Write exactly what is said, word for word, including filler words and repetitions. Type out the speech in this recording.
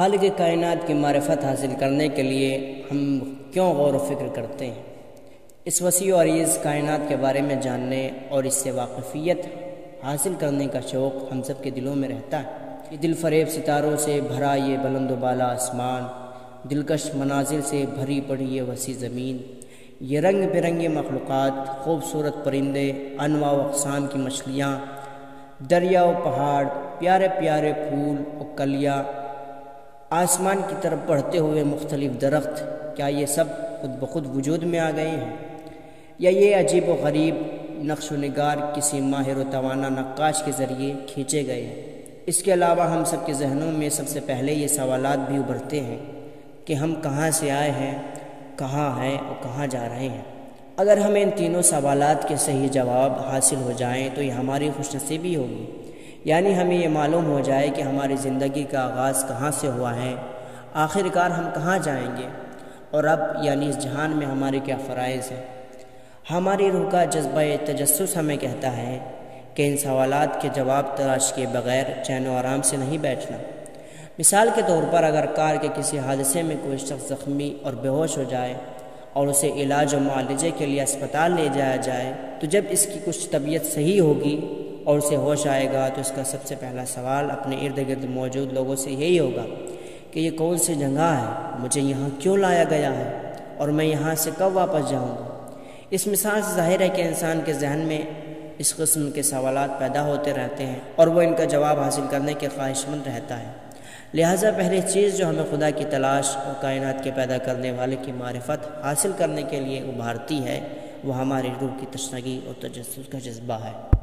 خالق کائنات کی معرفت حاصل کرنے کے لیے ہم کیوں غور و فکر کرتے ہیں؟ اس وسیع و عریض کائنات کے بارے میں جاننے اور اس سے واقفیت حاصل کرنے کا شوق ہم سب کے دلوں میں رہتا ہے۔ یہ دل فریب ستاروں سے بھرا یہ بلند و بالا آسمان، دلکش مناظر سے بھری پڑی یہ وسیع زمین، یہ رنگ برنگی مخلوقات، خوبصورت پرندے، انواع و اقسام کی مچھلیاں، دریا و پہاڑ، پیارے پیارے پھول و کلیاں، آسمان کی طرف بڑھتے ہوئے مختلف درخت، کیا یہ سب خود بخود وجود میں آ گئے ہیں یا یہ عجیب و غریب نقش و نگار کسی ماہر و توانا نقاش کے ذریعے کھینچے گئے ہیں؟ اس کے علاوہ ہم سب کے ذہنوں میں سب سے پہلے یہ سوالات بھی ابھرتے ہیں کہ ہم کہاں سے آئے ہیں، کہاں ہیں اور کہاں جا رہے ہیں۔ اگر ہمیں ان تینوں سوالات کے صحیح جواب حاصل ہو جائیں تو یہ ہماری خوش نصیبی ہوگی، یعنی ہمیں یہ معلوم ہو جائے کہ ہماری زندگی کا آغاز کہاں سے ہوا ہے، آخر کار ہم کہاں جائیں گے، اور اب یعنی اس جہان میں ہمارے کیا فرائض ہیں۔ ہماری روح کا جذبہ تجسس ہمیں کہتا ہے کہ ان سوالات کے جواب تلاش کے بغیر چین و آرام سے نہیں بیٹھنا۔ مثال کے طور پر اگر کار کے کسی حادثے میں کوئی شخص زخمی اور بے ہوش ہو جائے اور اسے علاج و معالجے کے لیے اسپتال لے جایا جائے تو جب اس کی کچھ طبیعت صحیح ہوگی اور اسے ہوش آئے گا تو اس کا سب سے پہلا سوال اپنے ارد گرد موجود لوگوں سے یہی ہوگا کہ یہ کون سی جگہ ہے، مجھے یہاں کیوں لایا گیا ہے اور میں یہاں سے کب واپس جاؤں گا۔ اس مثال سے ظاہر ہے کہ انسان کے ذہن میں اس قسم کے سوالات پیدا ہوتے رہتے ہیں اور وہ ان کا جواب حاصل کرنے کے خواہش مند رہتا ہے۔ لہٰذا پہلی چیز جو ہمیں خدا کی تلاش اور کائنات کے پیدا کرنے والے کی معرفت حاصل کرنے کے لیے ابھارتی ہے وہ ہماری روح کی تشنگی اور تجسس کا جذبہ ہے۔